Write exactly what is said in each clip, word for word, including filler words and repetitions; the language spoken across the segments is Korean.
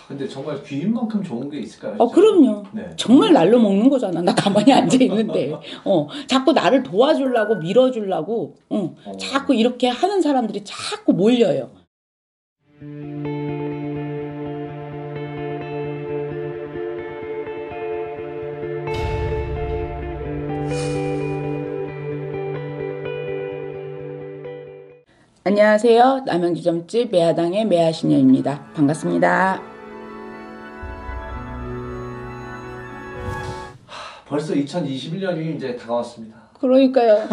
근데 정말 귀인만큼 좋은 게 있을까요? 어, 그럼요. 네. 정말 날로 먹는 거잖아. 나 가만히 앉아 있는데. 어, 자꾸 나를 도와주려고 밀어주려고, 어, 어. 자꾸 이렇게 하는 사람들이 자꾸 몰려요. 안녕하세요. 남양주점집 매화당의 매화신녀입니다. 반갑습니다. 벌써 이천이십일 년이 이제 다가왔습니다. 그러니까요.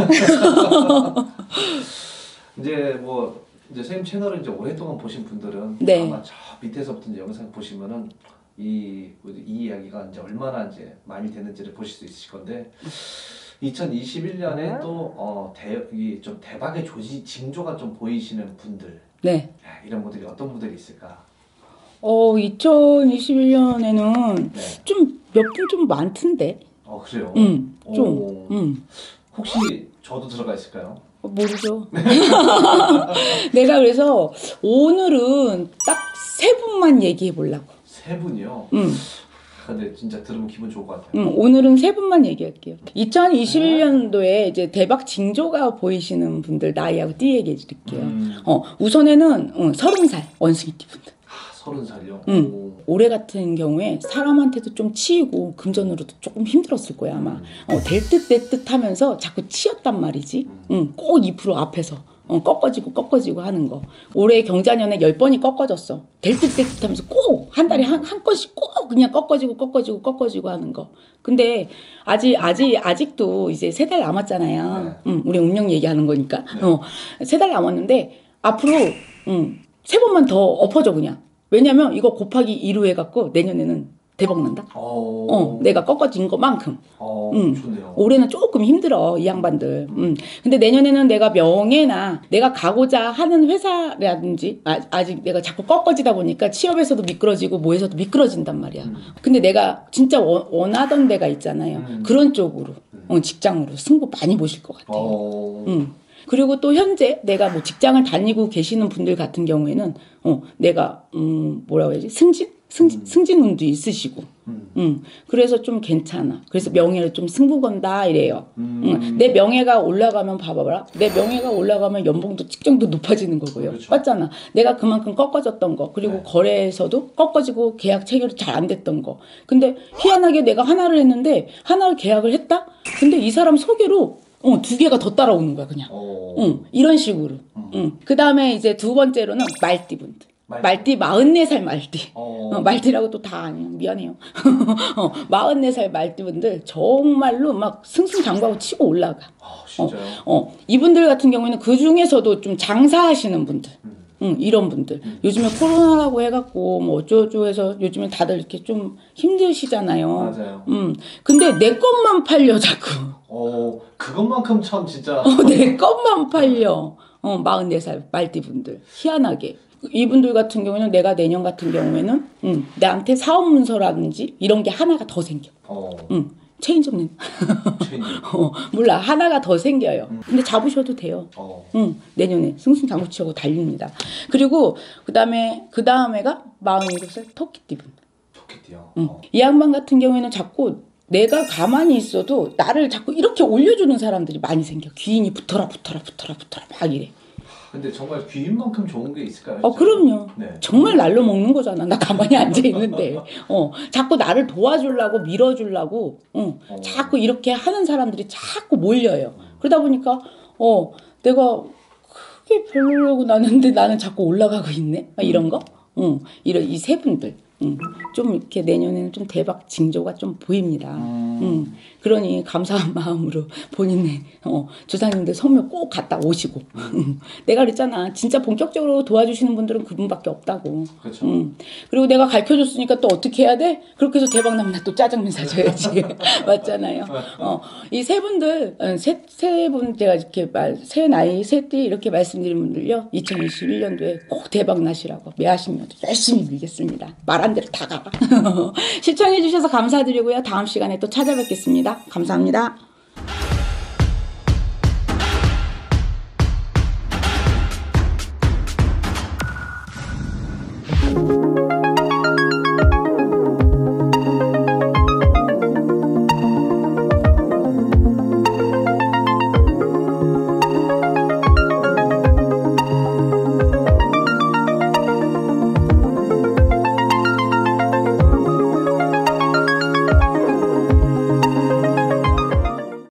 이제 뭐 이제 선생님 채널을 이제 오랫동안 보신 분들은 네. 아마 저 밑에서부터 이제 영상 보시면은 이, 이 이야기가 이제 얼마나 이제 많이 되는지를 보실 수 있으실 건데 이천이십일 년에 또 어, 대, 좀 대박의 조지 징조가 좀 보이시는 분들, 네. 이런 분들이 어떤 분들이 있을까? 어, 이천이십일 년에는 네. 좀 몇 분 좀 많던데. 어, 그래요? 음, 좀. 오. 음. 혹시 저도 들어가 있을까요? 어, 모르죠. 내가 그래서 오늘은 딱 세 분만 얘기해 보려고. 세 분이요? 음. 근데 진짜 들으면 기분 좋을 것 같아요. 음, 오늘은 세 분만 얘기할게요. 이천이십일 년도에 이제 대박 징조가 보이시는 분들 나이하고 띠 얘기해 드릴게요. 음. 어, 우선에는 어, 서른 살 원숭이띠 분들. 아, 서른 살이요? 음. 올해 같은 경우에 사람한테도 좀 치이고 금전으로도 조금 힘들었을 거야 아마. 어, 될 듯 될 듯 하면서 자꾸 치였단 말이지. 음, 꼭 이 퍼센트 앞에서 어, 꺾어지고 꺾어지고 하는 거. 올해 경자년에 열 번이 꺾어졌어. 될 듯 될 듯 하면서 꼭 한 달에 한, 한 건씩 꼭 그냥 꺾어지고 꺾어지고 꺾어지고 하는 거. 근데 아직 아직 아직도 이제 세 달 남았잖아요. 네. 음, 우리 운명 얘기하는 거니까. 네. 어, 세 달 남았는데 앞으로 음, 세 번만 더 엎어져 그냥. 왜냐면 이거 곱하기 이로 해갖고 내년에는 대박 난다. 어, 어, 내가 꺾어진 것만큼. 어, 음. 좋네요. 올해는 조금 힘들어 이 양반들. 음. 근데 내년에는 내가 명예나 내가 가고자 하는 회사라든지 아, 아직 내가 자꾸 꺾어지다 보니까 취업에서도 미끄러지고 뭐에서도 미끄러진단 말이야. 음. 근데 내가 진짜 원, 원하던 데가 있잖아요. 음. 그런 쪽으로 어, 직장으로 승부 많이 보실 것 같아요. 어, 음. 그리고 또 현재 내가 뭐 직장을 다니고 계시는 분들 같은 경우에는 어 내가 음 뭐라고 해야지 승진 승진 음. 승진운도 있으시고 음. 음 그래서 좀 괜찮아. 그래서 명예를 좀 승부 건다 이래요. 음. 음. 내 명예가 올라가면 봐봐라. 내 명예가 올라가면 연봉도 직장도 높아지는 거고요. 그렇죠. 맞잖아. 내가 그만큼 꺾어졌던 거 그리고 네. 거래에서도 꺾어지고 계약 체결이 잘 안 됐던 거. 근데 희한하게 내가 하나를 했는데 하나를 계약을 했다. 근데 이 사람 소개로 어, 두 개가 더 따라오는 거야, 그냥. 어. 응, 이런 식으로. 음. 응. 그 다음에 이제 두 번째로는 말띠분들. 말띠. 말띠 마흔네 살 말띠. 어. 어, 말띠라고 또 다 아니에요. 미안해요. 어, 마흔네 살 말띠분들 정말로 막 승승장구하고 치고 올라가. 아, 진짜요? 어, 어, 이분들 같은 경우에는 그 중에서도 좀 장사하시는 분들. 음. 응, 이런 분들. 음. 요즘에 코로나라고 해갖고, 뭐 어쩌고저쩌고 해서 요즘에 다들 이렇게 좀 힘드시잖아요. 맞아요. 음. 근데 내 것만 팔려, 자꾸. 어, 그것만큼 참 진짜. 어, 내 것만 팔려. 어, 마흔네 살 말띠분들. 희한하게. 이분들 같은 경우에는 내가 내년 같은 경우에는, 음, 나한테 사업 문서라든지 이런 게 하나가 더 생겨. 어, 음, 체인지 없는. 체인지. 어, 몰라. 하나가 더 생겨요. 음. 근데 잡으셔도 돼요. 어. 응, 내년에 승승장구치고 달립니다. 그리고 그 다음에, 그 다음에가 마흔일곱 살 토끼띠분. 좋겠대요. 응. 어. 이 양반 같은 경우에는 자꾸 내가 가만히 있어도 나를 자꾸 이렇게 올려주는 사람들이 많이 생겨. 귀인이 붙어라, 붙어라, 붙어라, 붙어라, 막 이래. 근데 정말 귀인만큼 좋은 게 있을까요? 어, 그럼요. 네. 정말 날로 먹는 거잖아. 나 가만히 앉아 있는데. 어, 자꾸 나를 도와주려고, 밀어주려고, 어, 어. 자꾸 이렇게 하는 사람들이 자꾸 몰려요. 그러다 보니까, 어, 내가 크게 별로라고 나는데 나는 자꾸 올라가고 있네? 막 이런 거? 어, 이런, 이 세 분들. 음, 좀 이렇게 내년에는 좀 대박 징조가 좀 보입니다. 음. 음, 그러니 감사한 마음으로 본인의 어, 주사님들 성묘 꼭 갔다 오시고. 음. 내가 그랬잖아. 진짜 본격적으로 도와주시는 분들은 그분밖에 없다고. 그렇죠. 음. 그리고 내가 가르쳐줬으니까 또 어떻게 해야 돼? 그렇게 해서 대박 나면 나 또 짜장면 사줘야지. 맞잖아요. 어, 이 세 분들, 세, 세 분 제가 이렇게 말, 세 나이, 세띠 이렇게 말씀드린 분들요. 이천이십일 년도에 꼭 대박 나시라고 매하시면도 열심히 밀겠습니다. 말한 대로 다 가라. 시청해주셔서 감사드리고요. 다음 시간에 또 찾아뵙겠습니다. 감사합니다.